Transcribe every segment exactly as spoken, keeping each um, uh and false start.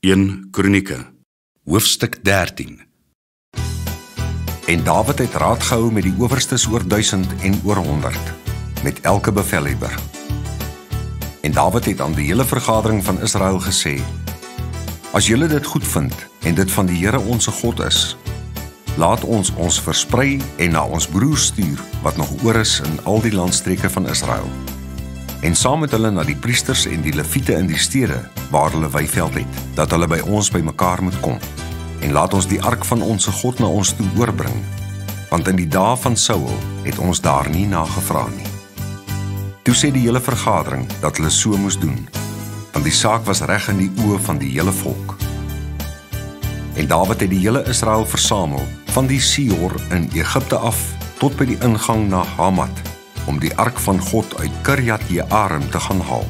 Eerste Kronieke, hoofstuk dertien. En Dawid het raad gehou met die owerstes oor duisend en oor honderd, met elke bevelhebber. En Dawid het aan die hele vergadering van Israel gesê: As julle dit goed vind, en dit van die Here onse God is, laat ons ons versprei en na ons broers stuur, wat nog oor is in al die landstreke van Israel. En saam met hulle na die priesters en die leviete in die stede, waar hulle weiveld het, dat hulle by ons by mekaar moet kom. En laat ons die ark van onse God na ons toe oorbring, want in die dae van Saul het ons daar nie na gevra nie. Toe sê die hele vergadering dat hulle so moes doen, want die saak was reg in die oë van die hele volk. En Dawid het die hele Israel versamel, van die Sior in Egipte af, tot by die ingang na Hamat, om die ark van God uit Kirjat Jearim te gaan haal.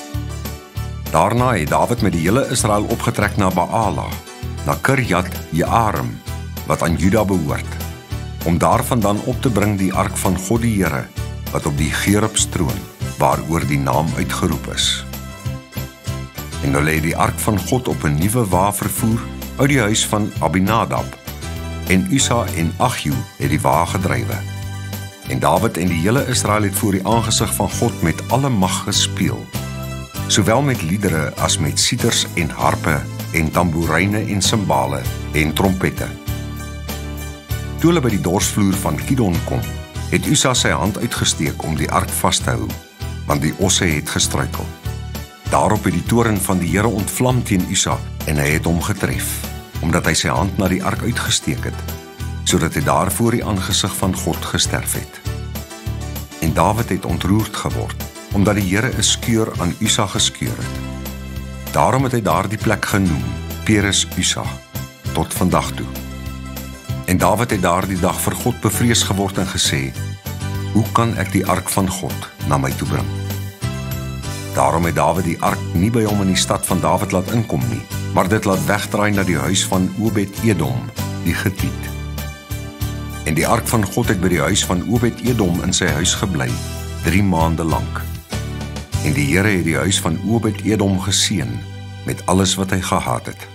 Daarna het Dawid met die hele Israel opgetrek na Baala, na Kirjat Jearim, wat aan Juda behoort, om daarvandaan op te bring die ark van God die Here, wat op die Gerubs troon, waaroor die naam uitgeroep is. En hulle het die ark van God op 'n nuwe wa vervoer uit die huis van Abinadab, en Usa en Agju het die wa gedrywe. En Dawid en die hele Israel het voor die aangesig van God met alle mag gespeel, sowel met liedere as met sieters en harpe en tamboeryne en simbale en trompette. Toe hulle by die dorsvloer van Kidon kom, het Usa sy hand uitgesteek om die ark vas te hou, want die osse het gestruikel. Daarop het die toorn van die Here ontvlam teen Usa, en hy het hom getref, omdat hy sy hand na die ark uitgesteek het, sodat hy daar voor die aangesig van God gesterf het. En Dawid het ontroerd geword, omdat die Here 'n skeur aan Usa geskeur het. Daarom het hy daar die plek genoem, Peres Usa, tot vandag toe. En Dawid het daar die dag vir God bevrees geword en gesê: Hoe kan ek die ark van God na my toe bring? Daarom het Dawid die ark nie by hom in die stad van Dawid laat inkom nie, maar dit laat wegdraai na die huis van Obed-Edom, die Getiet. En die ark van God het by die huis van Obed-Edom in sy huis gebly, drie maande lank. En die Here het die huis van Obed-Edom geseën met alles wat hy gehad het.